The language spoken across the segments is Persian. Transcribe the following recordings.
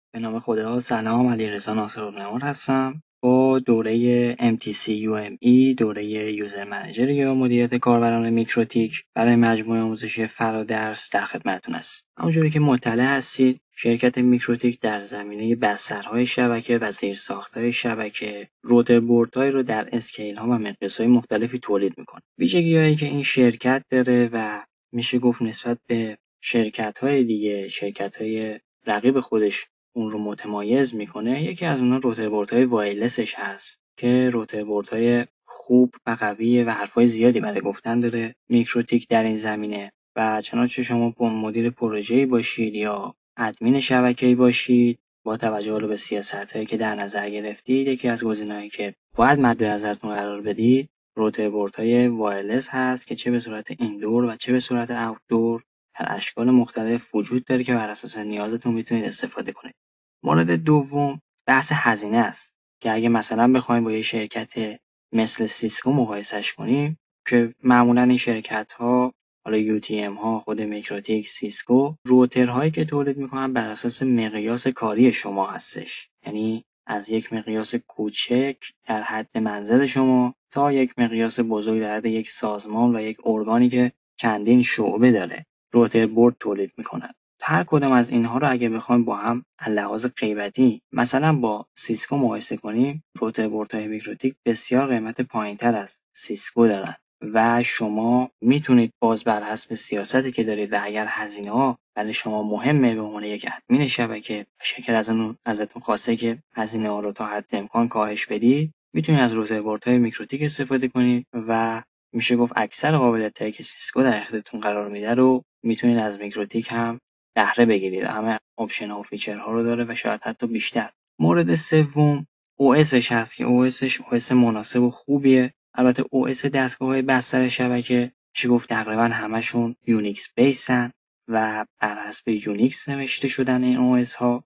به نام خدا. سلام، علیرضا ناصرالنعمان هستم. با دوره MTC UME، دوره یوزر منیجر یا مدیریت کاربران میکروتیک برای مجموعه آموزشی فرادرس در خدمتتون است. همونجوری که مطلع هستید، شرکت میکروتیک در زمینه بسترهای شبکه و زیرساختهای شبکه روتربردهایی رو در اسکیل ها و مقیاس‌های مختلفی تولید میکنه. ویژگی‌هایی که این شرکت داره و میشه گفت نسبت به شرکت‌های دیگه، شرکت‌های رقیب خودش اون رو متمایز میکنه، یکی از اونها روتربردهای وایرلسش هست که روتربردهای خوب و قویه و حرفای زیادی برای گفتن داره میکروتیک در این زمینه. و چنانچه شما مدیر پروژه‌ای باشید یا ادمین شبکه‌ای باشید، با توجه به سیاست‌هایی که در نظر گرفتید، یکی از گزینه‌هایی که باید مد نظرتون قرار بدید روتربردهای وایرلس هست که چه به صورت ایندور و چه به صورت آوتدور در اشکال مختلف وجود داره که بر اساس نیازتون میتونید استفاده کنید. مورد دوم بحث هزینه است که اگه مثلا بخوایم با یه شرکت مثل سیسکو مقایسش کنیم که معمولا این شرکت ها، حالا UTM ها، خود میکروتیک، سیسکو، روترهایی که تولید میکنن بر اساس مقیاس کاری شما هستش. یعنی از یک مقیاس کوچک در حد منزل شما تا یک مقیاس بزرگ در حد یک سازمان و یک ارگانی که چندین شعبه داره روتربرد تولید میکنن. هر کدام از اینها رو اگه بخوایم با هم از لحاظ قیمتی مثلا با سیسکو مقایسه کنیم، روتربردهای میکروتیک بسیار قیمت پایینتر از سیسکو دارن و شما میتونید باز بر حسب سیاستی که دارید و اگر هزینه ها برای شما مهمه به عنوان یک ادمین شبکه، شرکت ازتون خواسته که هزینه ها رو تا حد امکان کاهش بدید، میتونید از روتربردهای میکروتیک استفاده کنید و میشه گفت اکثر قابلیتایی که سیسکو در اختیارتون قرار میده رو میتونید از میکروتیک هم بهره بگیرید. همه اپشن ها و فیچرها رو داره و شاید حتی بیشتر. مورد سوم OSش هست که OS مناسب و خوبیه. البته OS دستگاه‌های بستر شبکه میشه گفت تقریبا همشون یونیکس بیسن و بر حسب یونیکس نوشته شدن این OS ها.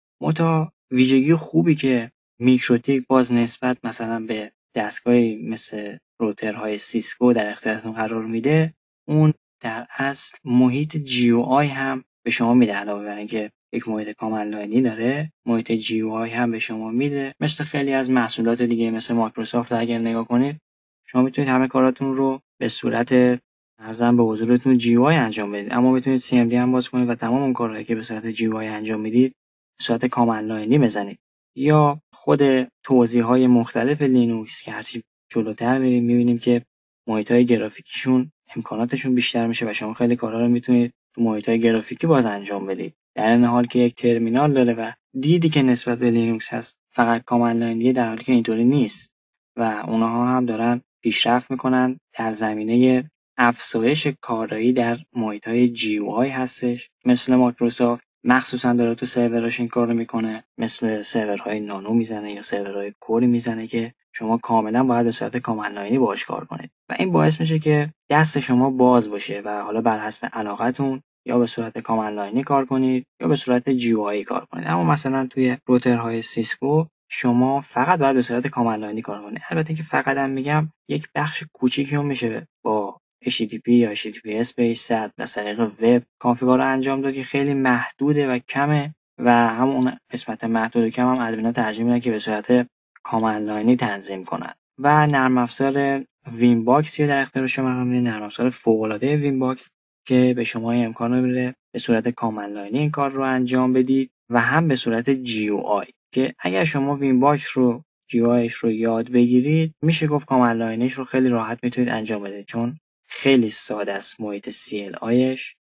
ویژگی خوبی که میکروتیک باز نسبت مثلا به دستگاهی مثل روترهای سیسکو در اختیارتون قرار میده، اون در اصل محیط GUI هم به شما میده. علاوه بر اینکه یک محیط کامند لاینی داره، محیط GUI هم به شما میده. مثل خیلی از محصولات دیگه مثل مایکروسافت اگر نگاه کنید، شما میتونید همه کاراتون رو به صورت ارزم به حضورتون GUI انجام بدید، اما میتونید CMD هم باز کنید و تمام اون کارهایی که به صورت GUI انجام میدید به صورت کامند لاینی بزنید. یا خود توضیح‌های مختلف لینوکس که هرچی جلوتر میریم میبینیم که محیط‌های گرافیکیشون امکاناتشون بیشتر میشه و شما خیلی کارا رو میتونید تو محیط‌های گرافیکی باز انجام بدید، در این حال که یک ترمینال داره و دیدی که نسبت به لینوکس هست فقط کامند لاینیه، در حالی که اینطوری نیست و اونها هم دارن پیشرفت میکنن در زمینه افزایش کارایی در محیط‌های GUI هستش. مثل مایکروسافت مخصوصا داره تو سروراش این کارو میکنه، مثل سرورهای نانو میزنه یا سرورهای کوری میزنه که شما کاملا باید به صورت کامند لاینی باهاش کار کنید و این باعث میشه که دست شما باز باشه و حالا بر حسب علاقتون یا به صورت کامند لاینی کار کنید یا به صورت GUI کار کنید. اما مثلا توی روترهای سیسکو شما فقط باید به صورت کامند لاینی کار کنید. البته که فقط هم میگم یک بخش کوچیکی هم میشه با HTTP یا HTTPS بیس از طریق وب کانفیگور انجام داد که خیلی محدوده و کمه و همون قسمت محدود و کم هم ادمینا ترجیح میدن که به صورت کامند لاینی تنظیم کنن. و نرم افزار وین باکس یا در اختیار شما قرار میده، نرم افزار فوق العاده وین باکس که به شما امکان میده به صورت کامند لاینی این کار رو انجام بدید و هم به صورت GUI که اگر شما وین باکس رو GUIش رو یاد بگیرید، میشه گفت کامند لاینیش رو خیلی راحت میتونید انجام بدید، چون خیلی ساده است محیط CLIش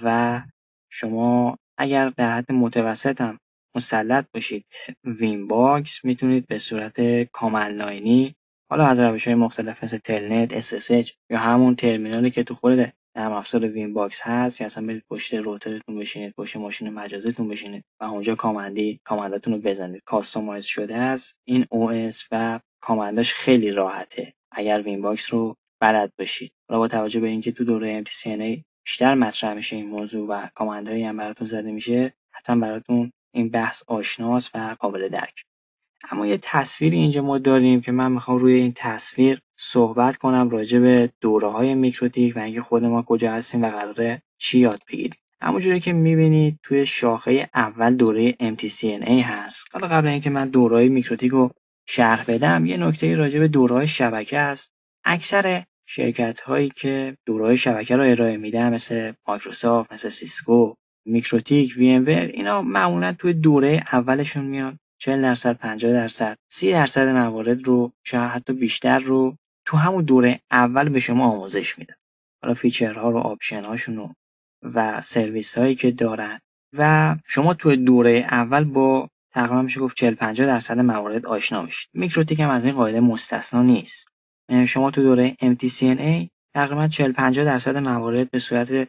و شما اگر در حد متوسط هم مسلط باشید وین باکس، میتونید به صورت کامند لاینی حالا از روش‌های مختلف مثل تلنت، SSH یا همون ترمینالی که تو خود نرم افزار وین باکس هست، یا اصلا برید پشت روترتون بشینید، پشت ماشین مجازیتون بشینید و اونجا کامنداتون رو بزنید. کاستومایز شده است این OS و کامنداش خیلی راحته اگر وین باکس رو بلد باشید. حالا با توجه به اینکه تو دوره MTCNA بیشتر مطرح میشه این موضوع و کامندهایی هم براتون زده میشه، حتما براتون این بحث آشناست و قابل درک. اما یه تصویری اینجا ما داریم که من میخوام روی این تصویر صحبت کنم راجع به دوره‌های میکروتیک و اینکه خود ما کجا هستیم و قراره چی یاد بگیریم. همونجوری که میبینید توی شاخه اول دوره MTCNA هست. حالا قبل اینکه من دوره‌های میکروتیک رو شرح بدم، یه نکته راجع به دوره‌های شبکه است. اکثر شرکت‌هایی که دوره‌های شبکه رو ارائه میدن مثل مایکروسافت، مثل سیسکو، میکروتیک، وی ام ور، اینا معمولا توی دوره اولشون میان 40%، 50%، 30% موارد رو، شاید حتی بیشتر رو تو همون دوره اول به شما آموزش میدن. حالا فیچرها رو، آپشن هاشون رو و سرویس هایی که دارن و شما توی دوره اول با تقریبا میشه گفت 40-50% موارد آشنا میشید. میکروتیک هم از این قاعده مستثنا نیست. شما تو دوره MTCNA تقریبا 40-50% موارد به صورت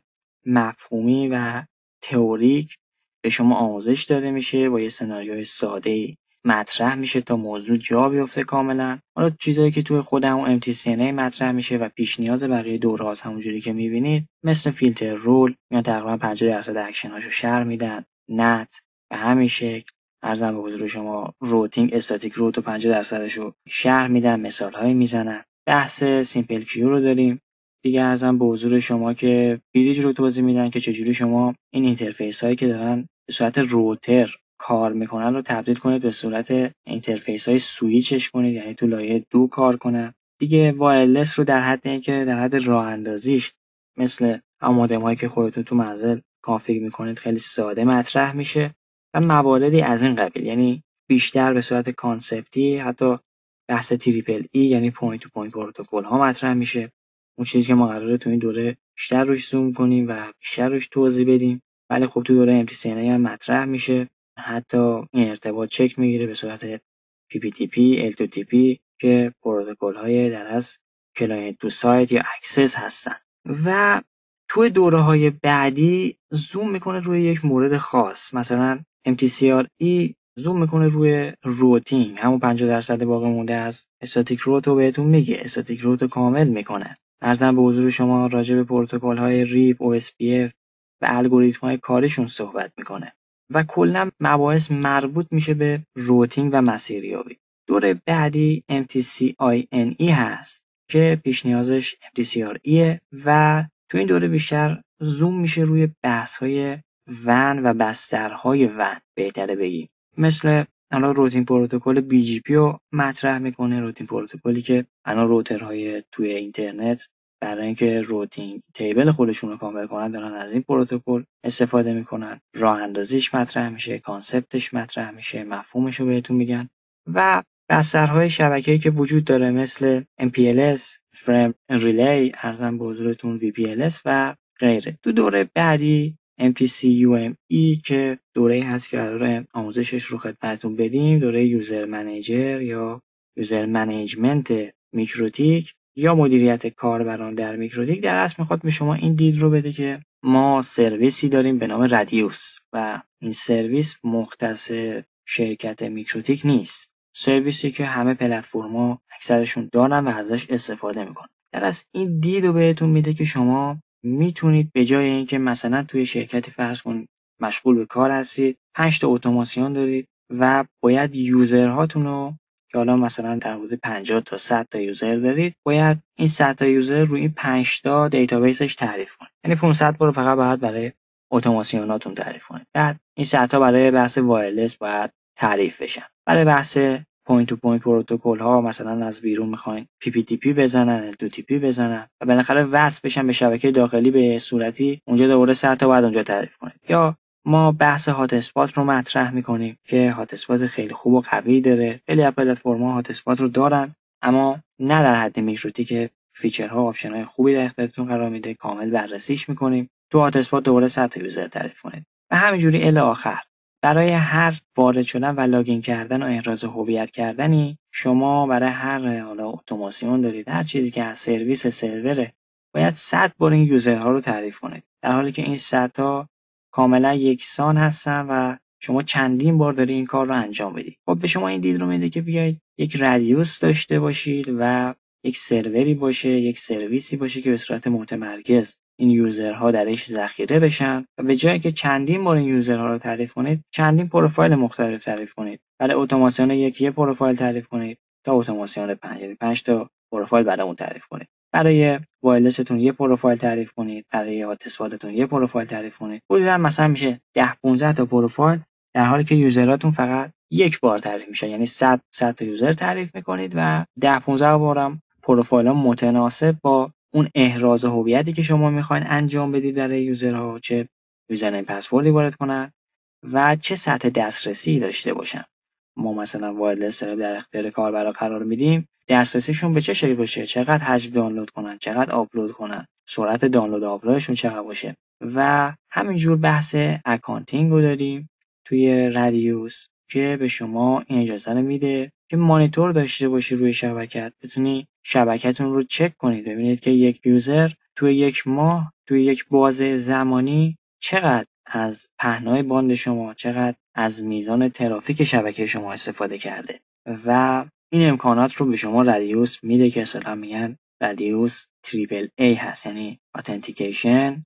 مفهومی و تئوریک به شما آموزش داده میشه، با یه سناریوی ساده‌ای مطرح میشه تا موضوع جا بیفته کاملا. حالا چیزایی که توی خود همون MTCNA مطرح میشه و پیش نیاز بقیه دوره‌ها همونجوری که میبینید مثل فیلتر رول، میان تقریبا 50% اکشناشو شرح میدن، نت به همین شکل. ارزم به حضور شما روتینگ، استاتیک روت و 50%شو شرح میدن، مثالهایی میزنن. بحث سیمپل کیو رو داریم دیگه. ارزم به حضور شما که بریج رو توضیح میدن که چجوری شما این اینترفیس هایی که دارن به صورت روتر کار میکنن رو تبدیل کنید به صورت اینترفیس های سویچش کنید، یعنی تو لایه 2 کار کنن. دیگه وایرلس رو در حد اینکه در حد راه اندازیش مثل همون مودم هایی که خودتون تو منزل کانفیگ میکنید خیلی ساده مطرح میشه و مواردی از این قبیل، یعنی بیشتر به صورت کانسپتی. حتی بحث تریپل ای یعنی پوینت تو پوینت پروتکل ها مطرح میشه، اون چیزی که ما قراره تو این دوره بیشتر روش زوم کنیم و بیشتر روش توضیح بدیم. ولی خب تو دوره MTCNA هم مطرح میشه. حتی این ارتباط چک میگیره به صورت PPTP، L2TP که پروتکل های در از کلاینت تو سایت یا اکسس هستن. و توی دوره های بعدی زوم میکنه روی یک مورد خاص، مثلا MTCRE زوم میکنه روی روتینگ، همون 50% باقی مونده از استاتیک روت رو بهتون میگه، استاتیک روت رو کامل میکنه. ارزم به حضور شما راجع به پروتکل های ریپ، OSPF و الگوریتم های کاریشون صحبت میکنه و کلا مباحث مربوط میشه به روتینگ و مسیریابی. دوره بعدی MTCINE هست که پیش نیازش MTCRE و تو این دوره بیشتر زوم میشه روی بحث های ون و بسترهای ون، بهتره بگیم، مثل الان روتین پروتکل BGP رو مطرح میکنه. روتین پروتکلی که الان روترهای توی اینترنت برای اینکه روتینگ تیبل خودشون رو کامل کنن دارن از این پروتکل استفاده میکنن. راه اندازیش مطرح میشه، کانسپتش مطرح میشه، مفهومش رو بهتون میگن و بسترهای شبکه‌ای که وجود داره مثل MPLS، فریم ریلی، ارزم به حضورتون VPLS و غیره. تو دوره بعدی MTCUME که دوره‌ای هست که قراره آموزشش رو خدمتتون بدیم، دوره یوزر منیجر یا یوزر منیجمنت میکروتیک یا مدیریت کاربران در میکروتیک، در اصل میخواد به شما این دید رو بده که ما سرویسی داریم به نام رادیوس و این سرویس مختص شرکت میکروتیک نیست، سرویسی که همه پلتفرما اکثرشون دارن و ازش استفاده میکنن. در اصل این دید رو بهتون میده که شما میتونید به جای اینکه مثلا توی شرکتی فرض کنید مشغول به کار هستید، 5 تا اتوماسیون دارید و باید یوزرهاتون رو که حالا مثلا در حدود 50 تا 100 تا یوزر دارید، باید این 100 تا یوزر روی این 5 تا دیتابیسش تعریف کنید. یعنی 500 بار فقط باید برای اتوماسیوناتون تعریف کنید. بعد این 100 تا برای بحث وایرلس باید تعریف بشن. برای بحث پوینت تو پوینت پروتکل ها مثلا از بیرون میخواین PPTP بزنن، L2TP بزنن و بالاخره وصل بشن به شبکه داخلی به صورتی اونجا دوباره 100 تا بعد اونجا تعریف کنید. یا ما بحث هات اسپات رو مطرح میکنیم که هات اسپات خیلی خوب و قوی داره. خیلی از پلتفرم‌ها هات اسپات رو دارن اما نه در حد میکروتیک که فیچرها و آپشن‌های خوبی در اختیارتون قرار میده، کامل بررسیش میکنیم. تو هات اسپات دوباره 100 تا یوزر تعریف کنید و همینجوری الی آخر. برای هر وارد شدن و لاگین کردن و احراز هویت کردنی شما برای هر حالا اتوماسیون دارید، هر چیزی که از سرویس سروره، باید 100 بار این یوزرها رو تعریف کنید، در حالی که این 100 تا کاملا یکسان هستن و شما چندین بار داری این کار رو انجام بدید. خب به شما این دید رو میده که بیاید یک رادیوس داشته باشید و یک سروری باشه، یک سرویسی باشه که به صورت متمرکز این یوزرها درش ذخیره بشن و به جای که چندین بار این یوزرها رو تعریف کنید، چندین پروفایل مختلف تعریف کنید. برای اتوماسیون یکی پروفایل تعریف کنید تا اتوماسیون 5 تا پروفایل برای اون تعریف کنید. برای وایرلستون یه پروفایل تعریف کنید، برای هات اسپاتتون یه پروفایل تعریف کنید. حدودا مثلا میشه 10 15 تا پروفایل، در حالی که یوزراتون فقط یک بار تعریف میشه. یعنی 100 تا یوزر تعریف میکنید و 10 15 بارم پروفایل ها متناسب با اون احراز هویتی که شما میخواین انجام بدید برای یوزرها، چه یوزرنیم پسوردی وارد کنن و چه سطح دسترسی داشته باشن. ما مثلا وایرلس رو در اختیار کاربرا قرار میدیم، دسترسیشون به چه شکل باشه، چقدر حجم دانلود کنن، چقدر آپلود کنن، سرعت دانلود آپلودشون چقدر باشه. و همینجور بحث اکانتینگ رو داریم توی رادیوس که به شما این اجازه رو میده که مانیتور داشته باشی روی شبکت، بتونی شبکتون رو چک کنید، ببینید که یک یوزر توی یک ماه توی یک بازه زمانی چقدر از پهنای باند شما، چقدر از میزان ترافیک شبکه شما استفاده کرده. و این امکانات رو به شما رادیوس میده که اصلا میگن رادیوس تریپل ای هست، یعنی اتنتیکیشن،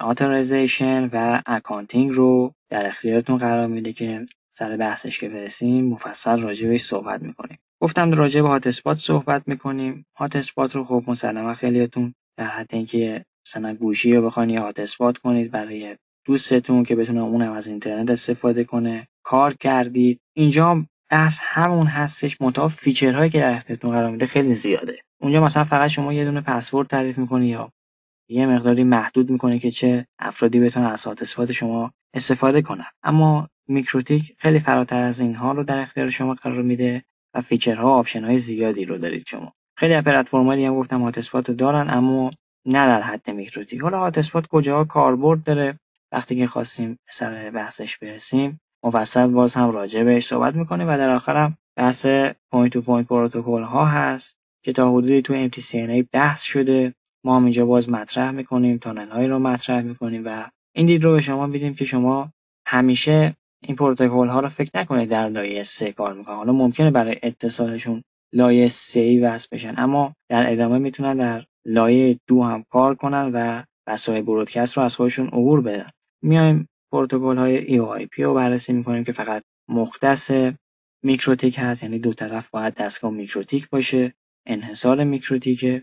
اتوریزیشن و اکانتینگ رو در اختیارتون قرار میده که سر بحثش که برسیم مفصل راجع بهش صحبت میکنیم. گفتم راجع به هات اسپات صحبت میکنیم. هات اسپات رو خب مسلما خیلیاتون در حد اینکه مثلا گوشی رو بخواید یه هات اسپات کنید برای دوستتون که بتونه اونم از اینترنت استفاده کنه کار کردید. اینجا بحث همون هستش، منتها فیچرهایی که در اختیارتون قرار میده خیلی زیاده. اونجا مثلا فقط شما یه دونه پسورد تعریف میکنی یا یه مقداری محدود میکنه که چه افرادی بتونن از هات اسپات شما استفاده کنن. اما میکروتیک خیلی فراتر از اینها رو در اختیار شما قرار میده و فیچرها و آپشن‌های زیادی رو دارید شما. خیلی از پلتفرم‌ها هم گفتم هات اسپات رو دارن، اما نه در حد میکروتیک. حالا هات اسپات کجاها کاربرد داره، وقتی که خواستیم سر بحثش برسیم مفصل باز هم راجع بهش صحبت میکنیم. و در آخر هم بحث پوینت تو پوینت پروتکل ها هست که تا حدودی تو MTCNA بحث شده، ما هم اینجا باز مطرح میکنیم، تانل هایی رو مطرح میکنیم و این دید رو به شما میدیم که شما همیشه این پروتکل ها رو فکر نکنید در لایه 3 کار میکنن. حالا ممکنه برای اتصالشون لایه 3 وصل بشن، اما در ادامه میتونن در لایه 2 هم کار کنن و وسایل برودکست رو از خودشون عبور بدن. میایم پروتکل های EOIP رو بررسی میکنیم که فقط مختص میکروتیک هست، یعنی دو طرف باید دستگاه میکروتیک باشه، انحصار میکروتیکه.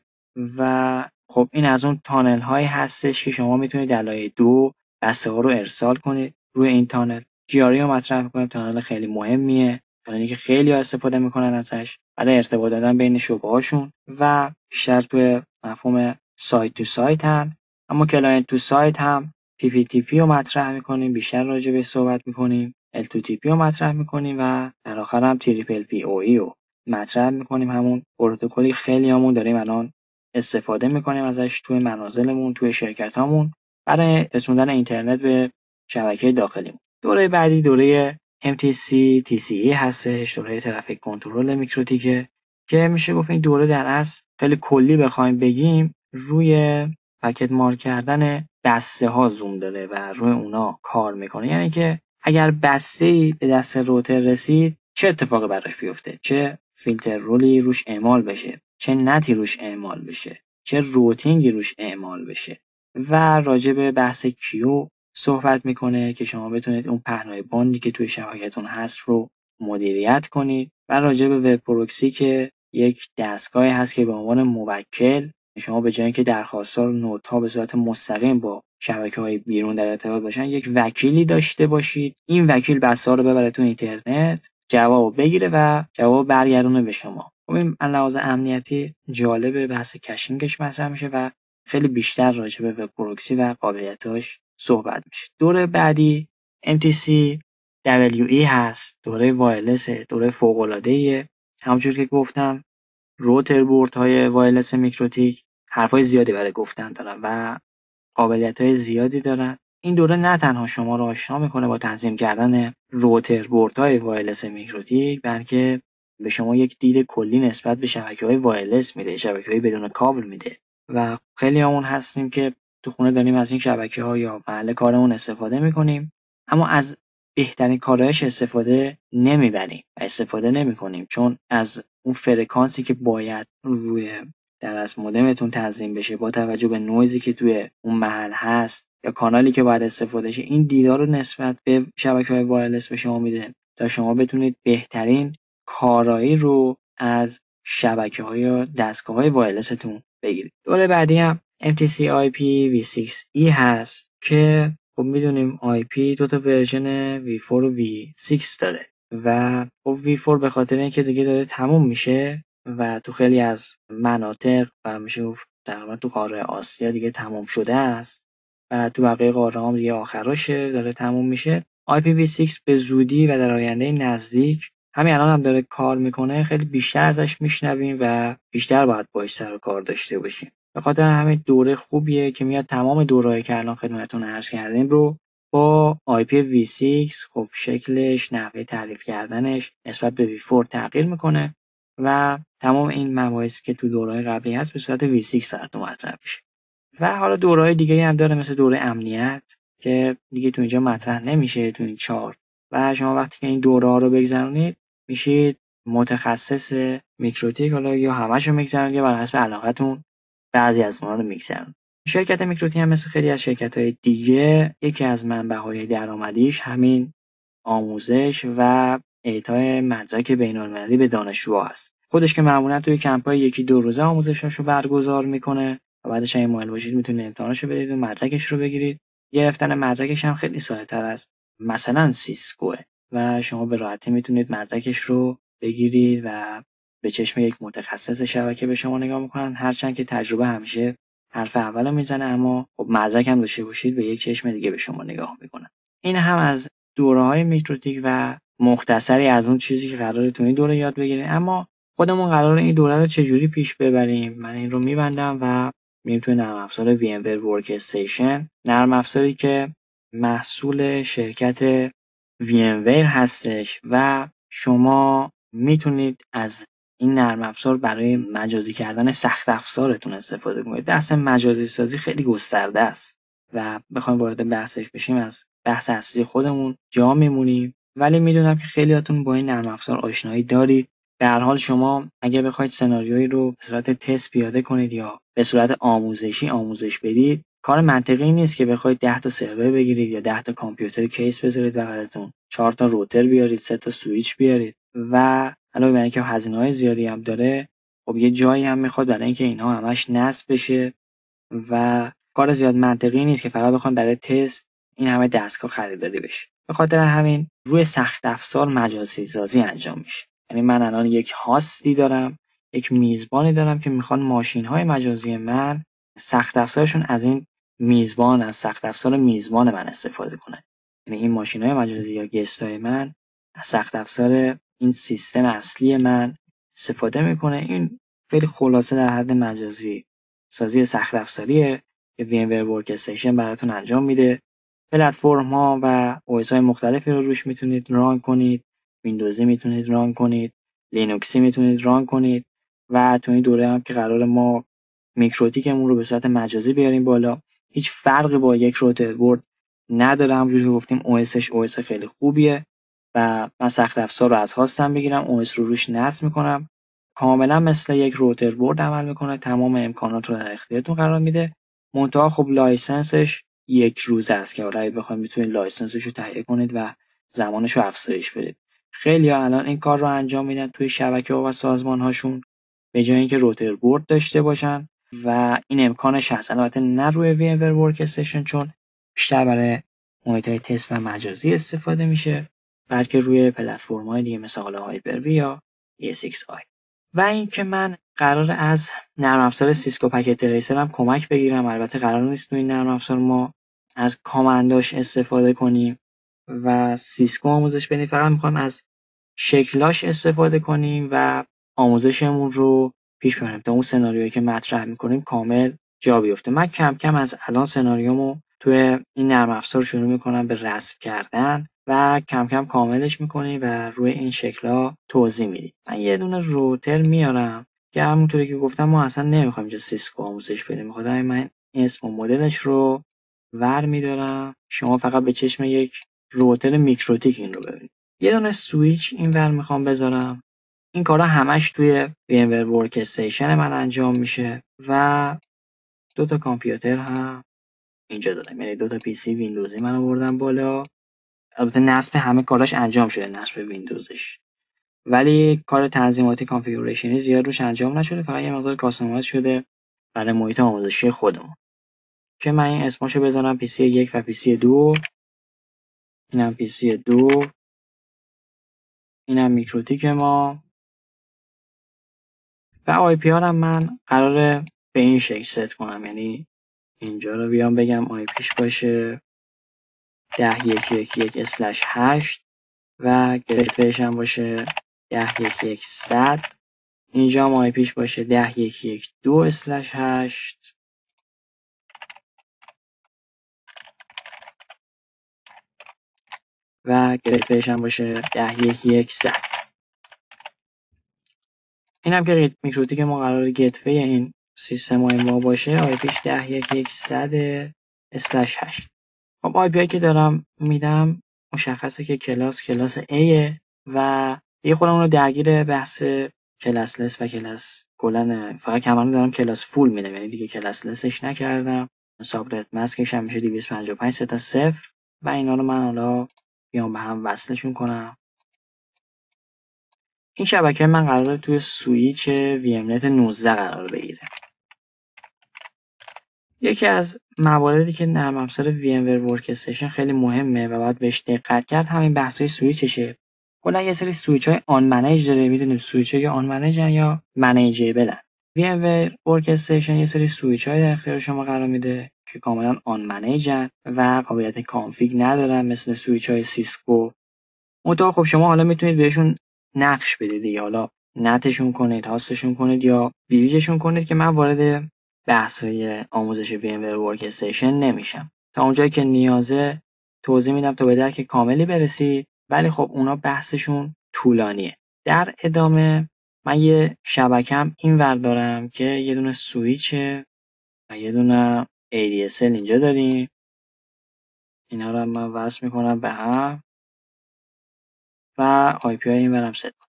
و خب این از اون تانل هایی هستش که شما میتونید در لایه 2 بسته ها رو ارسال کنید روی این تانل. جیاری رو مطرح میکنیم، تانل خیلی مهمیه، تانلی که خیلی ها استفاده میکنن ازش برای ارتباط دادن بین شبه هاشون و بیشتر توی مفهوم سایت تو سایت هم. اما کلاینت تو سایت هم PPTP رو مطرح میکنیم، بیشتر راجع به صحبت میکنیم. L2TP رو مطرح میکنیم و در آخر هم تریپل PoE رو مطرح میکنیم. همون پروتکلی خیلی همون داریم الان استفاده میکنیم ازش توی منازلمون، توی شرکتامون برای رسوندن اینترنت به شبکه داخلیمون. دوره بعدی دوره MTC TCE هستش، دوره ترافیک کنترل میکروتیکه که میشه گفت این دوره در اصل خیلی کلی بخوایم بگیم روی پکت مارک کردن بسته ها زوم داره و روی اونا کار میکنه. یعنی که اگر بسته‌ای به دست روتر رسید چه اتفاقی براش بیفته، چه فیلتر رولی روش اعمال بشه، چه نتی روش اعمال بشه، چه روتینگی روش اعمال بشه. و راجع به بحث کیو صحبت میکنه که شما بتونید اون پهنای باندی که توی شبکه‌تون هست رو مدیریت کنید. و راجع به وب پروکسی که یک دستگاهی هست که به عنوان موکل شما به جای اینکه درخواست‌ها رو نودها به صورت مستقیم با شبکه‌های بیرون در ارتباط باشن، یک وکیلی داشته باشید. این وکیل بسا رو ببره تو اینترنت، جواب بگیره و جواب برگردونه به شما. خب این از لحاظ امنیتی جالب، بحث کشینگش مطرح میشه و خیلی بیشتر راجع به وب پروکسی و قابلیتاش صحبت میشه. دوره بعدی MTC WE هست، دوره وایرلس، دوره فوق‌العاده‌ایه. همونجور که گفتم روتر بوردهای وایرلس میکروتیک حرفای زیادی برای گفتن دارن و قابلیت‌های زیادی دارن. این دوره نه تنها شما رو آشنا میکنه با تنظیم کردن روتر بوردهای وایرلس میکروتیک، بلکه به شما یک دید کلی نسبت به شبکه‌های وایرلس میده، شبکه‌های بدون کابل میده. و خیلی همون هستیم که تو خونه داریم از این شبکه‌ها یا محل کارمون استفاده میکنیم، اما از بهترین کارهاش استفاده نمیبریم و استفاده نمیکنیم، چون از اون فرکانسی که باید روی در از مودمتون تنظیم بشه با توجه به نویزی که توی اون محل هست یا کانالی که باید استفاده شه، این دیدار رو نسبت به شبکه‌های وایرلس به شما میده تا شما بتونید بهترین کارایی رو از شبکه‌های یا دستگاه‌های وایرلستون بگیرید. دوره بعدی هم MTC IP V6E هست که خب میدونیم IP دو تا ورژن V4 و V6 داره و خب V4 به خاطر اینکه دیگه داره تموم میشه و تو خیلی از مناطق و میشه گفت تقریبا تو قاره آسیا دیگه تموم شده است و تو بقیه قاره هم دیگه آخراشه داره تموم میشه. IPv6 به زودی و در آینده نزدیک همین الان هم داره کار میکنه، خیلی بیشتر ازش میشنویم و بیشتر باید باهاش سر و کار داشته باشیم. به خاطر همین دوره خوبیه که میاد تمام دوره‌ای که الان خدمتتون عرض کردیم رو با IPv6 خب شکلش، نحوه تعریف کردنش نسبت به V4 تغییر میکنه و تمام این مباحثی که تو دوره‌های قبلی هست به صورت V6 براتون مطرح میشه. و حالا دوره‌های دیگه هم داره مثل دوره امنیت که دیگه تو اینجا مطرح نمیشه تو این چارت و شما وقتی که این دوره‌ها رو بگذرونید میشید متخصص میکروتیک، حالا یا همه‌شو میگذرونید یا بر حسب علاقتون بعضی از اونها رو میگذرونید. شرکت میکروتیک هم مثل خیلی از شرکت‌های دیگه یکی از منبع‌های درآمدیش همین آموزش و اعطای مدرک بین‌المللی به دانشجوها است. خودش که معمولا توی کمپ‌های یکی دو روزه آموزشاشو برگزار میکنه و بعدش اگه مایل باشید میتونید امتحاناشو بدید و مدرکش رو بگیرید. گرفتن مدرکش هم خیلی ساده‌تر از مثلا سیسکوه و شما به راحتی میتونید مدرکش رو بگیرید و به چشم یک متخصص شبکه به شما نگاه میکنن، هرچند که تجربه همیشه حرف اولو میزنه، اما خب مدرک هم داشته باشید به یک چشم دیگه به شما نگاه میکنن. این هم از دوره‌های میکروتیک و مختصری از اون چیزی که قراره تو این دوره یاد بگیریم. اما خودمون قراره این دوره رو چجوری پیش ببریم؟ من این رو میبندم و میریم توی نرم افزار VMware Workstation، نرم افزاری که محصول شرکت VMware هستش و شما میتونید از این نرم افزار برای مجازی کردن سخت افزارتون استفاده کنید. بحث مجازی سازی خیلی گسترده است و بخوایم وارد بحثش بشیم از بحث اصلی خودمون جا میمونیم، ولی میدونم که خیلیاتون با این نرم افزار آشنایی دارید. به هر حال شما اگه بخواید سناریویی رو به صورت تست پیاده کنید یا به صورت آموزشی آموزش بدید، کار منطقی نیست که بخواید 10 تا سرور بگیرید یا 10 تا کامپیوتر کیس بذارید بغلتون، 4 تا روتر بیارید، 3 تا سوئیچ بیارید و علاوه بر اینکه هزینه‌های زیادی هم داره، خب یه جایی هم میخواد برای اینکه اینها همش نصب بشه و کار زیاد منطقی نیست که فقط بخوایم برای تست این همه دستگاه خریداری بشه. به خاطر همین روی سخت افزار مجازی سازی انجام میشه. یعنی من الان یک هاستی دارم، یک میزبانی دارم که میخوان ماشین‌های مجازی من سخت افزارشون از این میزبان، از سخت افزار میزبان من استفاده کنه. یعنی این ماشین‌های مجازی یا گستای من از سخت افزار این سیستم اصلی من استفاده میکنه. این خیلی خلاصه در حد مجازی سازی سخت افزاریه که VMware Workstation براتون انجام میده. پلتفرم ها و OS های مختلفی رو روش میتونید ران کنید، ویندوزی میتونید ران کنید، لینوکسی میتونید ران کنید و تو این دوره هم که قرار ما میکروتیکمون رو به صورت مجازی بیاریم بالا، هیچ فرقی با یک روتر بورد نداره. همونجوری که گفتیم OSش OS خیلی خوبیه و من سخت افزار رو از هاستم میگیرم، OS رو روش نصب میکنم، کاملا مثل یک روتر بورد عمل میکنه، تمام امکانات رو در اختیارتون قرار میده. منتها خب لایسنسش یک روزه است که حالا بخواید میتونید لایسنسش رو تهیه کنید و زمانش رو افزایش بدید. خیلی ها الان این کار رو انجام میدن توی شبکه ها و سازمان هاشون به جای اینکه روتر بورد داشته باشن و این امکانش هست. البته نه روی VMware Workstation چون بیشتر برای محیط‌های تست و مجازی استفاده میشه، بلکه روی پلتفرم‌های دیگه مثل حالا هایپر-وی یا ESXi. و اینکه من قرار از نرم افزار سیسکو پکت تریسر هم کمک بگیرم. البته قرار نیست تو این نرم افزار ما از کامنداش استفاده کنیم و سیسکو آموزش بدیم، فقط میخوایم از شکلاش استفاده کنیم و آموزشمون رو پیش ببریم تا اون سناریویی که مطرح میکنیم کامل جا بیفته. من کم کم از الان سناریومو توی این نرم افزار شروع میکنم به رسم کردن و کم کم کاملش میکنیم و روی این شکل‌ها توضیح میدیم. من یه دونه روتر میارم که همونطوری که گفتم ما اصلا نمیخوایم اینجا سیسکو آموزش بدیم، بخاطر من اسم و مدلش رو ور میدارم، شما فقط به چشم یک روتر میکروتیک این رو ببینید. یه دونه سویچ این ور میخوام بذارم. این کارا همش توی VMware Workstation من انجام میشه و 2 تا کامپیوتر هم اینجا دارم، یعنی 2 تا PC ویندوزی من آوردم بالا. البته نصب همه کاراش انجام شده، نصب ویندوزش، ولی کار تنظیماتی کانفیگوریشنی زیاد روش انجام نشده، فقط یه مقدار کاستومایز شده برای محیط آموزشی خودمون که من این اسمشو بذارم PC 1 و PC 2. اینم PC 2، اینم میکروتیک ما و آی پی هم من قراره به این شکل ست کنم، یعنی اینجا رو بیام بگم آی پیش باشه 10.1.1/8 و گیتویش هم باشه 10.1.100. اینجا هم آی پیش باشه 10.1.1.2/8 و گیتویش هم باشه 10.1.1.100. این هم که میکروتیک ما قراره گیتوی این سیستم های ما باشه آی پیش 10.1.100/8. خب آی پی که دارم میدم مشخصه که کلاس A و دیگه خودمون رو درگیر بحث کلاس لس و کلاس کلن فقط کمرون دارم کلاس فول میدم، یعنی دیگه کلاس لسش نکردم. سابرت مسکش هم میشه 255 3 تا 0 و اینا رو من حالا بیام به هم وصلشون کنم. این شبکه من قراره توی سویچ VMNet 19 قرار بگیره. یکی از مواردی که نرم افزار VMware Workstation خیلی مهمه و باید بهش دقت کرد همین بحث‌های سویچشه. کلا یه سری سویچ‌های آن منیج داره، میدونید سویچ‌ها یا آن منیجن یا منیجبلن. VMware Workstation یه سری سویچ‌های در اختیار شما قرار میده که کاملا آن منیجن و قابلیت کانفیگ ندارن مثل سویچ‌های سیسکو. منتها خب شما حالا میتونید بهشون نقش بدید، یا حالا نتشون کنید، هاستشون کنید یا بریجشون کنید که من وارد بحث‌های آموزش VMware Workstation نمیشم. تا اونجایی که نیازه توضیح میدم تا به درک کاملی برسید، ولی خب اونا بحثشون طولانیه. در ادامه من یه شبکم اینور دارم که یه دونه سویچه و یه دونه ADSL اینجا داریم. اینا رو من وصل میکنم به هم و آی پی های اینورم ست کنم.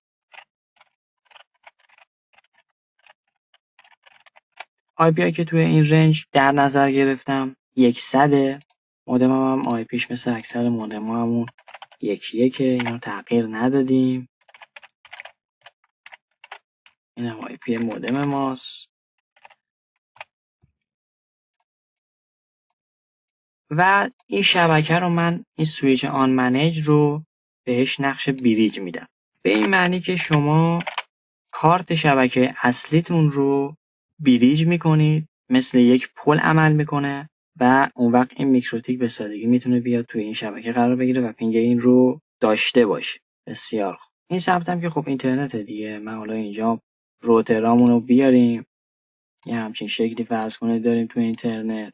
آی پی که توی این رنج در نظر گرفتم 100. مودم هم آی پیش مثل اکثر مودم همون 1.1، اینو تغییر ندادیم. این هم آی پی مودم ماست و این شبکه رو من این سویچ آن منیج رو بهش نقش بریج میدم، به این معنی که شما کارت شبکه اصلیتون رو بریج میکنید، مثل یک پل عمل میکنه و اون وقت این میکروتیک به سادگی میتونه بیاد توی این شبکه قرار بگیره و پینگ این رو داشته باشه. بسیار خوب. این سمت که خب اینترنت دیگه، من حالا اینجا روترامون رو بیاریم یه همچین شکلی فرض کنید داریم توی اینترنت.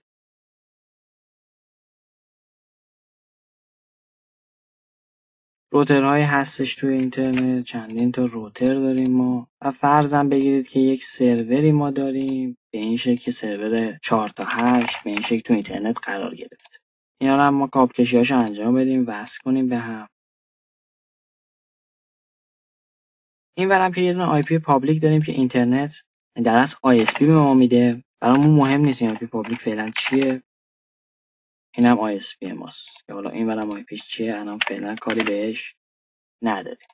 روترهای هستش توی اینترنت، چندین تا روتر داریم ما و فرضاً بگیرید که یک سروری ما داریم به این شکل که سرور 4 تا 8 به این شکل توی اینترنت قرار گرفته. اینا رو هم ما کاب کشی‌هاشو انجام بدیم، وصل کنیم به هم. این ورم که یه دونه آی پی پابلیک داریم که اینترنت در اصل ISP به ما میده، برامون مهم نیست این آی پی پابلیک فعلا چیه. اینم ISP ماست که حالا این ورم آی پیش چیه الان فعلا کاری بهش نداریم.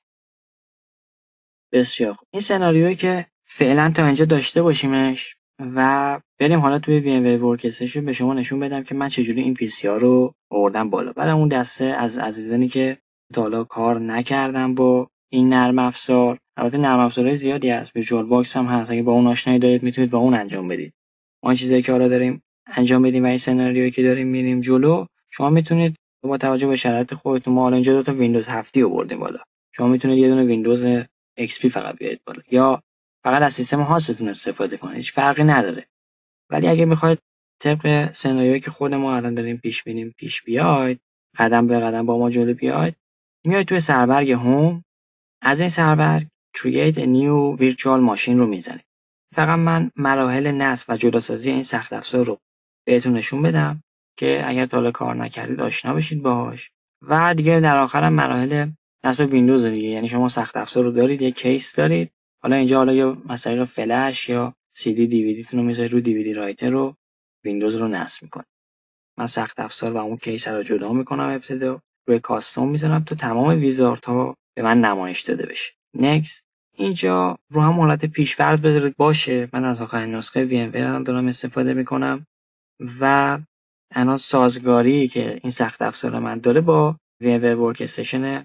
بسیار خوب. این سناریویی که فعلا تا اینجا داشته باشیمش و بریم حالا توی VMware Workstation به شما نشون بدم که من چجوری این PC ها رو آوردم بالا. برای اون دسته از عزیزانی که تا حالا کار نکردم با این نرم افزار، البته نرم افزارهای زیادی هست، ویژوال باکس هم هست، اگه با اون آشنایی دارید میتونید با اون انجام بدید. ما چیزایی که حالا داریم انجام بدیم و این سناریویی که داریم میریم جلو، شما میتونید با توجه به شرایط خودتون، ما حالا اینجا دو تا ویندوز 7 آوردیم بالا، شما میتونید یه دونه ویندوز XP فقط بیارید بالا یا فقط از سیستم هاستتون استفاده کنید، هیچ فرقی نداره. ولی اگه میخواید طبق سناریویی که خود ما الان داریم پیش بیاید، قدم به قدم با ما جلو بیاید، میاید توی سربرگ هوم، از این سربرگ create a new virtual machine رو میزنید. فقط من مراحل نصب و جداسازی این سخت افزار رو بهتون نشون بدم که اگر تا حالا کار نکردید آشنا بشید باهاش و دیگه در آخرم مراحل نصب ویندوز دیگه، یعنی شما سخت افزار رو دارید، یه کیس دارید، حالا اینجا حالا یا مثلا فلش یا CD DVD تون رو میذارید رو DVD رایتر رو ویندوز رو نصب میکنید. من سخت افزار و اون کیس رو جدا میکنم، ابتدا روی کاستوم میذارم تا تمام ویزاردها به من نمایش داده بشه. next. اینجا رو هم حالت پیش‌فرض بذارید باشه. من از آخرین نسخه وی ام دارم استفاده میکنم و الان سازگاری که این سخت افزار من داره با وی ام ورک استیشن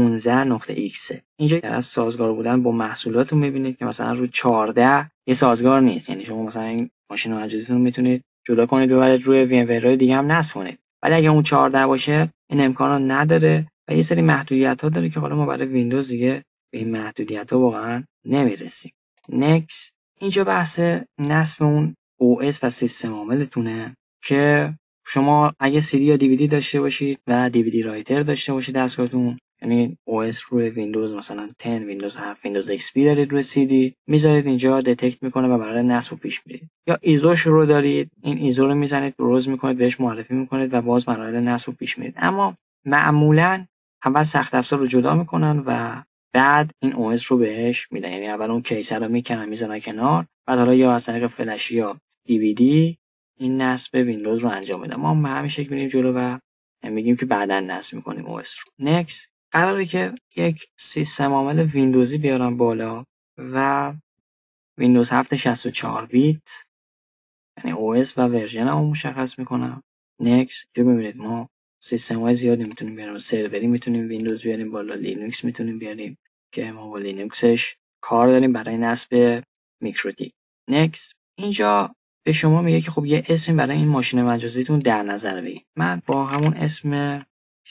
15.x. اینجا در از سازگار بودن با محصولاتون میبینید که مثلا رو 14 یه سازگار نیست. یعنی شما مثلا این ماشین مجازیتون رو میتونید جدا کنید ببرید روی وی ام دیگه هم نصب کنید، ولی اگه اون 14 باشه این امکانو نداره و یه سری محدودیت‌ها داره که حالا ما برای ویندوز دیگه به این محدودیت‌ها واقعا نمیرسیم. نکست. اینجا بحث نصب اون OS و سیستم عاملتونه که شما اگه CD یا DVD داشته باشید و DVD رایتر داشته باشید دستگاهتون، یعنی OS روی ویندوز مثلا 10 ویندوز 7 ویندوز XP دارید روی CD میذارید اینجا دتکت میکنه و برای نصب پیش میرید. یا ایزوش رو دارید، این ایزو رو میزنید بروز میکنید بهش معرفی میکنید و باز مراحل نصب پیش میرید. اما معمولا اول سخت افزار رو جدا میکنن و بعد این OS رو بهش میدن. یعنی اول اون کیسه رو میکنن میذارن کنار، بعد حالا یا از طریق فلش یا DVD این نصب ویندوز رو انجام میدن. ما به همین شکل میریم جلو و میگیم که بعداً نصب میکنیم OS رو. نکست. قراره که یک سیستم عامل ویندوزی بیارم بالا و ویندوز 7 64 بیت، یعنی OS و ورژن رو مشخص میکنم. نکست. جو ببینید ما سیستم های زیادی میتونیم بیاریم، سروری میتونیم ویندوز بیاریم بالا، لینوکس میتونیم بیاریم که ما با لینوکسش کار داریم برای نصب میکروتیک. نکست. اینجا به شما میگه که خب یه اسمی برای این ماشین مجازیتون در نظر بگیرید. من با همون اسم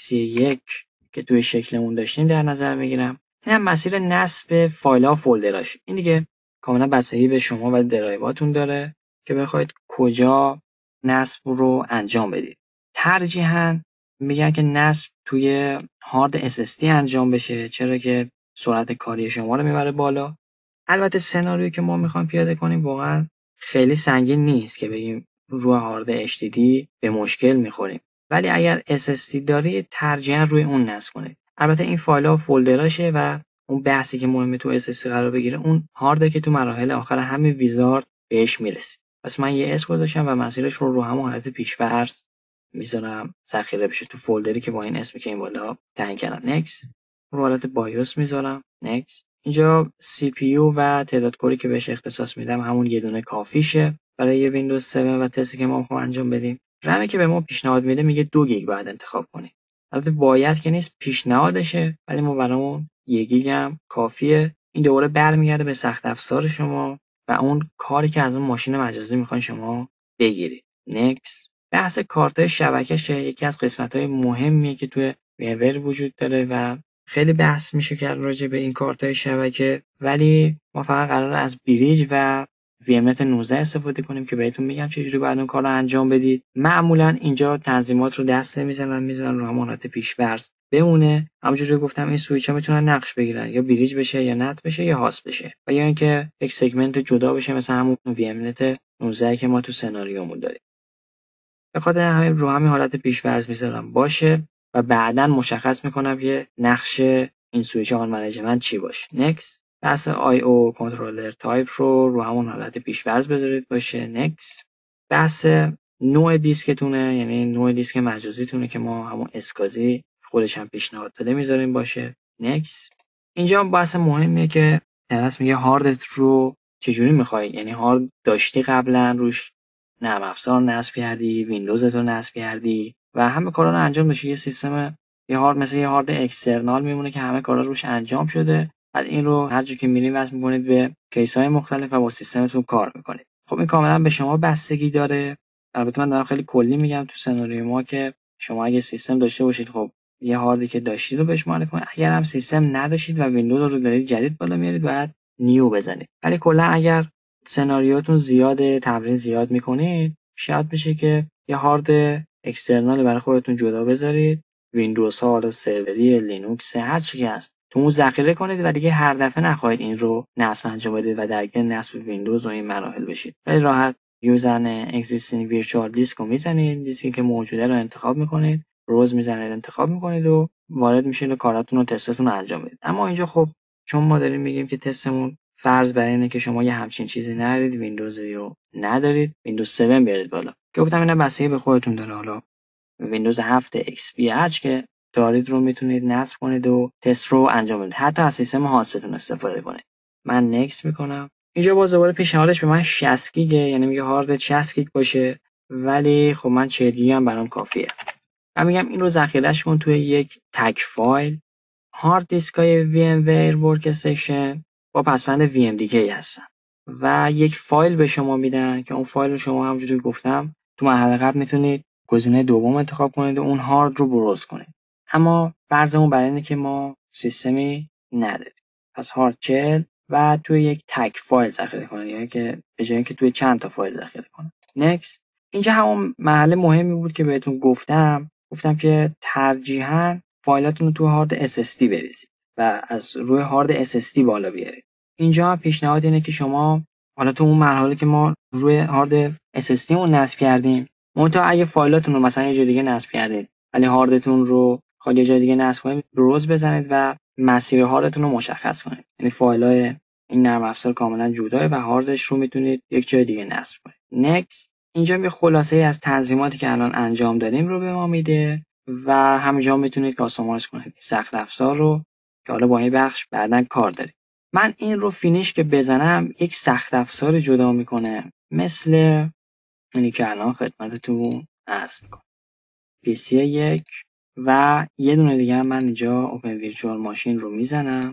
C1 که توی شکلمون داشتیم در نظر میگیرم. اینم مسیر نصب فایل ها فولدراش. این دیگه کاملا بستگی به شما و درایواتون داره که بخواید کجا نصب رو انجام بدید. ترجیحاً میگن که نصب توی هارد SSD انجام بشه، چرا که سرعت کاری شما رو میبره بالا. البته سناریویی که ما میخوایم پیاده کنیم واقعا خیلی سنگین نیست که بگیم روی هارد HDD به مشکل میخوریم، ولی اگر SSD دارید ترجیحاً روی اون نصب کنید. البته این فایل ها فولدراشه و اون بحثی که مهمه تو SSD قرار بگیره اون هارده که تو مراحل آخر همین ویزارد بهش میرسید. پس من یه اسم گذاشتم و مسیرش رو همون حالت پیش‌فرض میذارم ذخیره بشه تو فولدری که با این اسمی که این بالا تعیین کردم. نکست. رو حالت بایوس میذارم. نکست. اینجا CPU و تعداد کوری که بهش اختصاص میدم همون یه دونه کافیشه برای یه ویندوز 7 و تستی که ما میخوایم انجام بدیم. رمی که به ما پیشنهاد میده میگه 2 گیگ باید انتخاب کنیم. البته باید که نیست، پیشنهادشه، ولی ما برامون 1 گیگ هم کافیه. این دوباره برمیگرده به سخت افزار شما و اون کاری که از اون ماشین مجازی میخواین شما بگیرید. نکست. بحث کارت‌های شبکه‌شه یکی از قسمت‌های مهمیه که توی ویور وجود داره و خیلی بحث میشه کرد راجع به این کارت‌های شبکه، ولی ما فقط قراره از بریج و VMNet 19 استفاده کنیم که بهتون میگم چجوری باید اون کار رو انجام بدید. معمولا اینجا تنظیمات رو دست میزنن رو همون حالت پیش‌فرض بمونه. همونجوری گفتم این سوئیچ‌ها میتونن نقش بگیرن، یا بریج بشه یا نت بشه یا هاست بشه، و یا اینکه یک سگمنت جدا بشه مثل همون VMNet 19 که ما تو سناریومون داریم. به خاطر همین رو همین حالت پیش‌فرض میذارم باشه و بعداً مشخص میکنم که نقش این سویچ آن منیجمنت چی باشه. نکست. بحث IO کنترلر تایپ رو همون حالت پیش‌فرض بذارید باشه. نکست. بحث نوع دیسکتونه، یعنی نوع دیسک مجازیتونه که ما همون اسکازی خودش هم پیشنهاد داده میذاریم باشه. نکست. اینجا بحث مهمیه که درست میگه هاردت رو چجوری میخوای، یعنی هارد داشتی قبلا روش نرم افزار نصب کردی، ویندوزت رو نصب کردی و همه کارا رو انجام بشه. یه سیستم یه هارد مثل یه هارد اکسترنال میمونه که همه کارا روش انجام شده. بعد این رو هر جا که میرین وصل میکنید به کیس‌های مختلف و با سیستمتون کار میکنید. خب این کاملا به شما بستگی داره. البته من دارم خیلی کلی میگم تو سناریوی ما که شما اگه سیستم داشته باشید خب یه هاردی که داشتید رو بهش معرفی کنید. اگر هم سیستم نداشتید و ویندوز رو دارید جدید بالا میارید بعد نیو بزنید. ولی کلا اگر سناریوتون زیاده، تمرین زیاد میکنید، شاید بشه که یه هارد اکسترنال برای خودتون جدا بذارید. ویندوز ها، حالا سروری، لینوکس، هر چی که هست تو اون ذخیره کنید و دیگه هر دفعه نخواهید این رو نصب انجام بدید و درگیر نصب ویندوز و این مراحل بشید. خیلی راحت یوزن اگزیستینگ ویرچوال دیسک رو میزنید، دیسکی که موجوده رو انتخاب میکنید، روز میزنید انتخاب میکنید و وارد میشید و کاراتون و تستتون رو انجام بدید. اما اینجا خب چون ما داریم میگیم که تستمون فرض بر اینه که شما یه همچین چیزی ندارید، ویندوز رو ندارید، ویندوز 7 بیارید بالا. که گفتم اینا بستگی به خودتون داره. حالا ویندوز 7 XP هرچی که دارید رو میتونید نصب کنید و تست رو انجام بدید. حتی از سیستم هاستتون استفاده کنید. من نکست میکنم. اینجا باز دوباره پیشنهادش به من 60 گیگه، یعنی میگه هارد 60 گیگ باشه، ولی خب من 40 گیگ هم برام کافیه. من میگم این رو ذخیره‌اش کن توی یک تگ فایل. هارد دیسکای VMware ورکستیشن با پسوند VMDK هستن و یک فایل به شما میدن که اون فایل رو شما همونجوری گفتم تو مرحله قبل میتونید گزینه دوم انتخاب کنید و اون هارد رو بروز کنید. اما فرضمون بر اینه که ما سیستمی نداریم، پس هارد 40 و توی یک تگ فایل ذخیره کنید، یعنی که به جای اینکه توی چند تا فایل ذخیره کنید. نکست. اینجا همون مرحله مهمی بود که بهتون گفتم که ترجیحاً فایلاتون رو تو هارد SSD بریزید و از روی هارد SSD بالا بیارید. اینجا پیشنهاد اینه که شما حالا تو اون مرحله که ما روی هارد SSD مون نصب کردیم، منتها اگه فایلاتون رو مثلا یه جای دیگه نصب کردید ولی هاردتون رو خالی یه جای دیگه نصب کنید، بروز بزنید و مسیر هاردتون رو مشخص کنید. یعنی فایلای این نرم افزار کاملا جداه و هاردش رو میتونید یک جای دیگه نصب کنید. نکست. اینجا یه خلاصه از تنظیماتی که الان انجام دادیم رو به ما میده و همینجا میتونید کاستومایز کنید سخت افزار رو که حالا با این بخش بعداً کار داریم. من این رو فینیش که بزنم یک سخت افزار جدا میکنه، مثل اینی که الان خدمتتون عرض میکنم. PC 1 و یه دونه دیگه هم من اینجا اوپن ویرچوال ماشین رو میزنم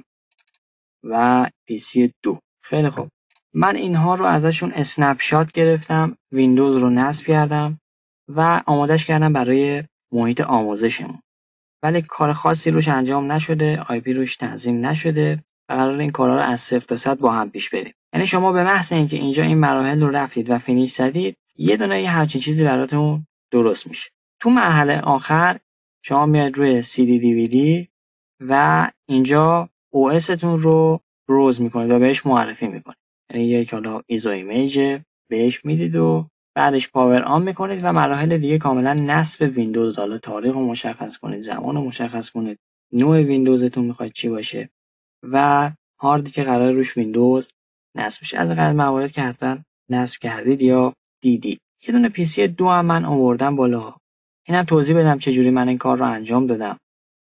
و PC 2. خیلی خوب، من اینها رو ازشون اسنپ شات گرفتم، ویندوز رو نصب کردم و آمادهش کردم برای محیط آموزشمون، ولی کار خاصی روش انجام نشده، IP روش تنظیم نشده و قرار این کارا رو از 0 تا 100 با هم پیش بریم. یعنی شما به محض اینکه اینجا این مراحل رو رفتید و فینیش زدید، یه دونه یه همچین چیزی براتون درست میشه. تو مرحله آخر شما میاد روی CD DVD و اینجا OS تون رو بروز میکنید و بهش معرفی میکنید. یعنی یک حالا ایزو ایمیج بهش میدید و بعدش پاور آن میکنید و مراحل دیگه کاملا نصب ویندوز، حالا تاریخ رو مشخص کنید، زمان رو مشخص کنید، نوع ویندوزتون میخواید چی باشه و هاردی که قرار روش ویندوز نصب بشه. از قبل موارد که حتما نصب کردید یا دیدید. یه دونه PC 2 هم من آوردم بالا. اینم توضیح بدم چجوری من این کار رو انجام دادم.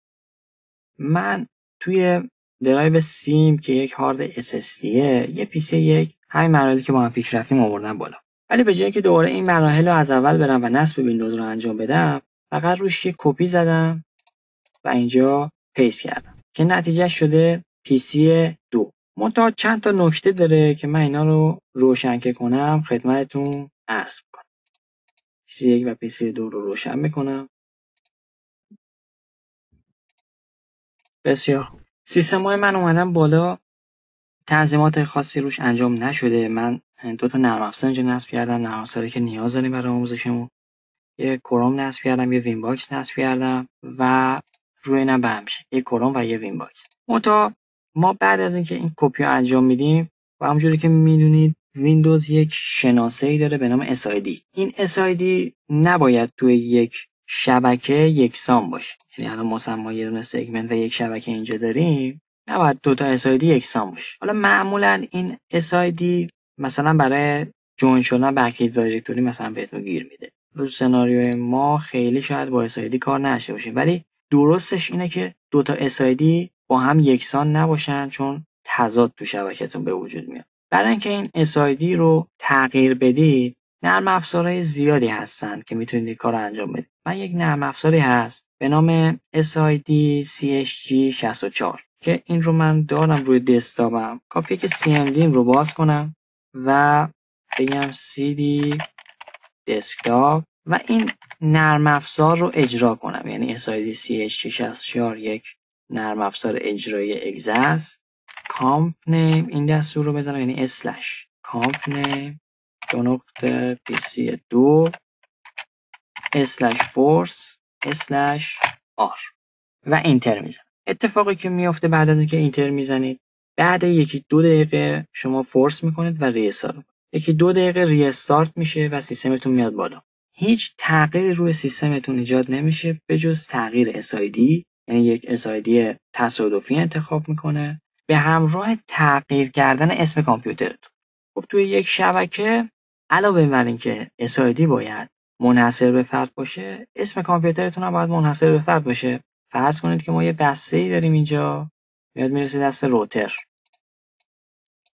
من توی درایو سیم که یک هارد SSDه، یه PC 1 همین مراحلی که با هم پیش رفتیم آوردم بالا. ولی به جای که دوباره این مراحل رو از اول برم و نصب ویندوز رو انجام بدم، فقط روش یه کپی زدم و اینجا پیست کردم که نتیجه شده PC 2. منتها چند تا نکته داره که من اینا رو روشن که کنم خدمتتون عرض میکنم. PC 1 و PC 2 رو روشن میکنم. بسیار خوب. سیستم‌های من اومدم بالا، تنظیمات خاصی روش انجام نشده. من 2 تا نرم افزار اینجا نصب کردم، نرم افزاری که نیاز داریم برای آموزشمون. یه کروم نصب کردم، یه وین باکس نصب کردم و روی اینم بهمشه یه کروم و یه وین باکس. منتها ما بعد از اینکه این کپی رو انجام میدیم و همونجوری که میدونید ویندوز یک شناسه‌ای داره به نام SID. این SID نباید توی یک شبکه یکسان باشه. یعنی الان ما یه دونه سگمنت و یک شبکه اینجا داریم، نباید 2 تا SID یکسان باشه. حالا معمولا این SID مثلا برای جوین شدن به اکتیو دایرکتوری مثلا بهتون گیر میده. تو سناریوی ما خیلی شاید با SID کار نشه باشه، ولی درستش اینه که 2 تا SID با هم یکسان نباشن، چون تضاد تو شبکه‌تون به وجود میاد. برای اینکه این SID رو تغییر بدید، نرم افزارهای زیادی هستن که میتونید کار رو انجام بدید. من یک نرم افزاری هست به نام SID CHG64 که این رو من دارم روی دسکتاپم. کافیه که CMD رو باز کنم و بگم CD دسکتاپ و این نرم افزار رو اجرا کنم. یعنی SID CH664 یک نرم افزار اجرایی اگزاست. کامپ نیم این دستور رو بزنم، یعنی اسلش کامپ نیم PC2 اسلش فورس اسلش آر و اینتر میزنم. اتفاقی که میفته بعد از اینکه اینتر میزنید، بعد 1-2 دقیقه شما فورس میکنید و ریستارت. 1-2 دقیقه ریستارت میشه و سیستمتون میاد بالا. هیچ تغییری روی سیستمتون ایجاد نمیشه به جز تغییر SID، یعنی یک SID تصادفی انتخاب میکنه به همراه تغییر کردن اسم کامپیوترتون. خب توی یک شبکه علاوه بر اینکه SID باید منحصر به فرد باشه، اسم کامپیوترتون هم باید منحصر به فرد باشه. فرض کنید که ما یه بسته‌ای داریم اینجا، میاد میرسه دست روتر.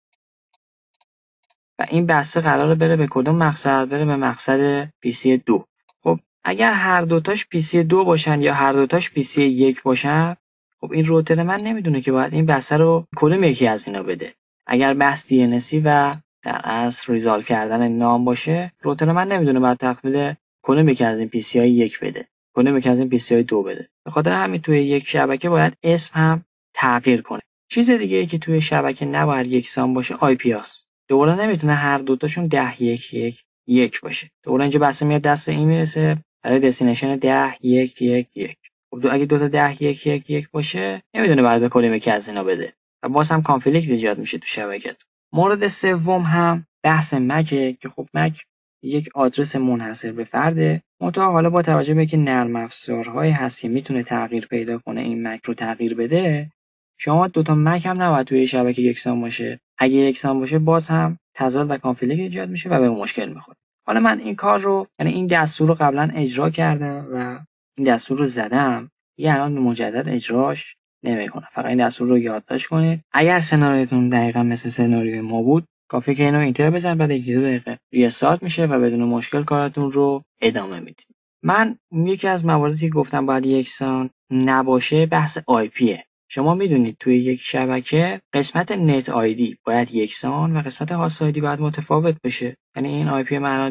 و این بسته قراره بره به کدوم مقصد؟ بره به مقصد PC 2. خب اگر هر دوتاش PC 2 باشن یا هر دوتاش PC 1 باشن، خب این روتر من نمیدونه که باید این بسته رو کدوم یکی از اینا بده. اگر بحث DNS و در اصل ریزالو کردن نام باشه، روتر من نمیدونه باید تقلیل کدوم یکی از این PC های 1 بده، کدوم یکی از این PC های 2 بده. به خاطر همین توی یک شبکه باید اسم هم تغییر کنه. چیز دیگه ای که توی شبکه نباید یکسان باشه IP هاست. دوباره نمیتونه هر دوتاشون 10.1.1.1 باشه. دوباره اینجا بسته میاد دست این میرسه برای دستینیشن 10.1.1.1. خب اگه دوتا 10.1.1.1 باشه، نمیدونه باید به کدوم یکی از اینا بده و باز هم کانفلیکت ایجاد میشه تو شبکه. مورد سوم هم بحث مکه که خب مک یک آدرس منحصر به فرده. منتها حالا با توجه به اینکه نرم افزارهای هستی میتونه تغییر پیدا کنه این مک رو تغییر بده، شما دوتا مک هم نباید توی شبکه یکسان باشه. اگه یکسان باشه باز هم تضاد و کانفلیکت ایجاد میشه و به مشکل میخوره. حالا من این کار رو، یعنی این دستور رو قبلا اجرا کردم و این دستور رو زدم، یه الان مجدد اجراش نمیکنم. فقط این دستور رو یادداشت کنید. اگر سناریوتون دقیقاً مثل سناریوی ما بود، کافیه که اینو اینتر بزنید، بعد 1-2 دقیقه ریستارت میشه و بدون مشکل کارتون رو ادامه میدید. من یکی از مواردی که گفتم باید یکسان نباشه بحث IP. شما میدونید توی یک شبکه قسمت نت آیدی باید یکسان و قسمت هاست آیدی باید متفاوت بشه. یعنی این IP من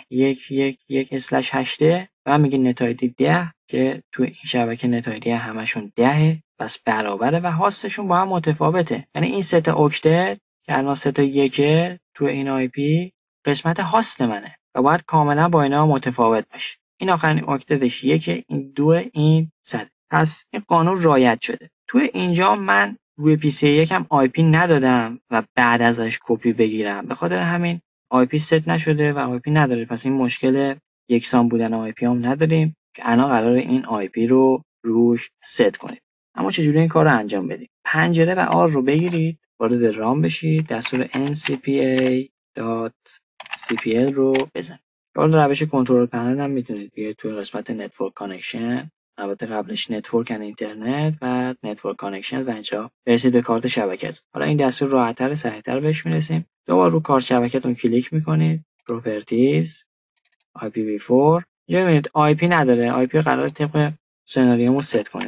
10.1.1/8 و من میگه نت آیدی 10 که توی این شبکه نت آیدی همشون 10 پس برابره و هاستشون با هم متفاوته. یعنی این سه تا اکتت که الان 3 تا 1 توی این IP قسمت هاست منه و باید کاملا با اینا متفاوت باشه. این آخرین اکتتش 1، این 2، این 100. پس این قانون رعایت شده. توی اینجا من روی PC 1 هم IP ندادم و بعد ازش کپی بگیرم. به خاطر همین IP ست نشده و IP نداره. پس این مشکل یکسان بودن IP هم نداریم که الان قراره این IP رو روش ست کنیم. اما چجوری این کار رو انجام بدیم؟ پنجره و R رو بگیرید، وارد رام بشید، دستور ncpa.cpl رو بزنید. حالا روش کنترل پنل هم میتونید بیاید توی قسمت نتورک کانکشن، البته قبلش نتورک و اینترنت و نتورک کانکشن و اینجا برسید به کارت شبکت. حالا این دستور راحت‌تر سریع‌تر بهش میرسیم. دوباره رو کارت شبکتون کلیک میکنید، پراپرتیز، IPv4. اینجا میبینید IP نداره. IP قراره طبق سناریومون ست کنیم.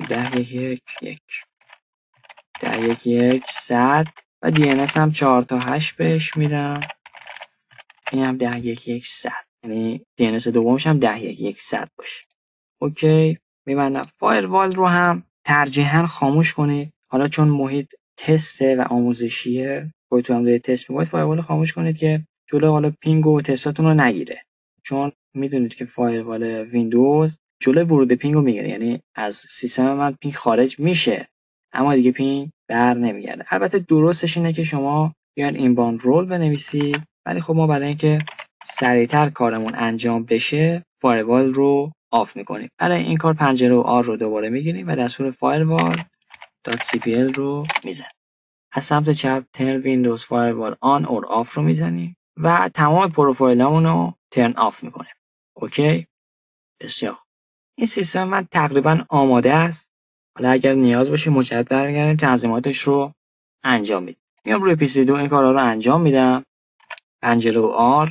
10.1.1 و DNS هم 4 تا 8 بهش میدم. این هم 10.1.1 یعنی DNS دومش هم 10.1.1 باشه. اوکی، میبندم. فایروال رو هم ترجیحاً خاموش کنید. حالا چون محیط تسته و آموزشیه، خودتون هم دارید تست می‌کنید، فایروال خاموش کنید که جلو حالا پینگ و تستاتون رو نگیره. چون میدونید که فایروال ویندوز جلو ورود پینگ رو میگیره. یعنی از سیستم من پینگ خارج میشه اما دیگه پینگ بر نمیگرده. البته درستش اینه که شما بیاین اینباوند رول بنویسید، ولی خب ما برای اینکه سریعتر کارمون انجام بشه فایروال رو آف میکنیم. برای این کار پنجره و R رو دوباره میگیریم و دستور firewall.cpl رو میزنیم. از سمت چپ turn windows firewall on or off رو میزنیم و تمام پروفایلامون رو turn off میکنیم. اوکی؟ بسیار خوب. این سیستم من تقریبا آماده است. حالا اگر نیاز باشه مجدد برگردیم تنظیماتش رو انجام میدیم. میام روی PC 2 این کارا رو انجام میدم. پنجره و R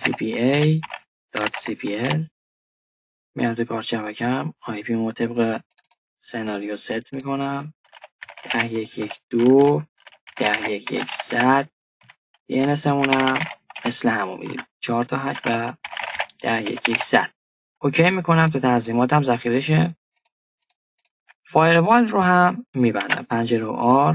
ncpa.cpl میام تو کارت شبکم، IP مو طبق سناریو ست میکنم. 10.1.1.2 10.1.1 DNS مونم مثل همون میدیم 4 تا 8 و 10.1.1 اوکی میکنم تا تنظیماتم ذخیره شه. فایروال رو هم میبندم. پنجره و R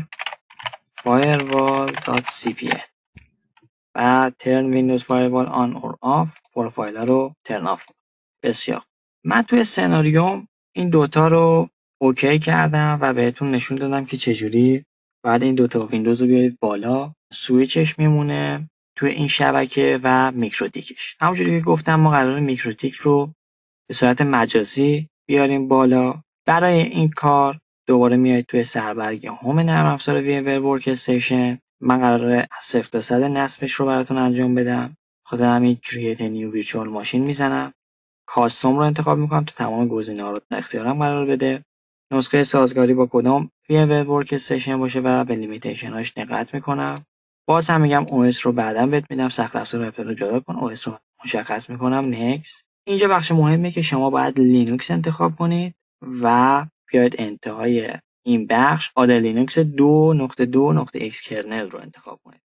firewall.cpl و turn windows firewall on or off پروفایل رو turn off. بسیار. من توی سناریوم این دوتا رو اوکی کردم و بهتون نشون دادم که چجوری بعد این دوتا ویندوز رو بیارید بالا. سویچش میمونه توی این شبکه و میکروتیکش. همونجوری که گفتم ما قراره میکروتیک رو به صورت مجازی بیاریم بالا. برای این کار دوباره میایید توی سربرگ هوم نرم افزار VMware ورکستیشن. من قراره از 0 تا 100 نصبش رو براتون انجام بدم. خود همین create a new virtual machine میزنم. کاستوم رو انتخاب میکنم تا تمام گزینه‌ها رو اختیارم قرار بده. نسخه سازگاری با کدوم VMware ورکستیشن باشه و به لیمیتیشناش دقت میکنم. باز هم میگم OS رو بعداً بهت میدم، سخت افزار اپل رو جدا کن، OS رو مشخص میکنم نکس. اینجا بخش مهمه که شما باید لینوکس انتخاب کنید و بیاید انتهای این بخش آد لینوکس 2.2.x کرنل رو انتخاب کنید.